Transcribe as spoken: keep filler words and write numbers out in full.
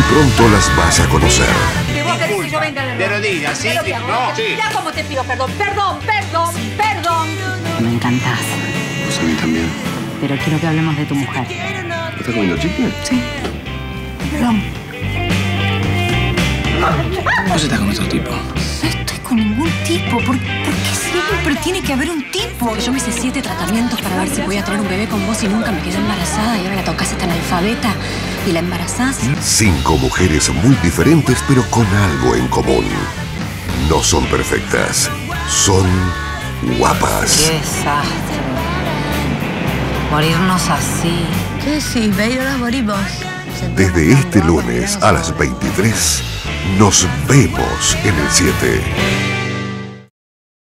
pronto las vas a conocer. ¿Y vos querés que yo venga de nuevo? Pero diga, sí, Pero sí, bien, no, sí. Ya como te pido perdón, perdón, perdón, perdón. Me encantás, Pues a mí también. pero quiero que hablemos de tu mujer. ¿Estás comiendo chicle? Sí. Perdón. ¿Vos estás con otro tipo? No estoy con ningún tipo. ¿Por, ¿Por qué siempre tiene que haber un tipo? Yo me hice siete tratamientos para ver si podía tener un bebé con vos y nunca me quedé embarazada. Y ahora la tocás esta analfabeta y la embarazás. Cinco mujeres muy diferentes pero con algo en común. No son perfectas, son guapas. Qué desastre. Morirnos así. ¿Qué decís, baby? Ahora morimos. Desde este lunes a las veintitrés, nos vemos en el siete.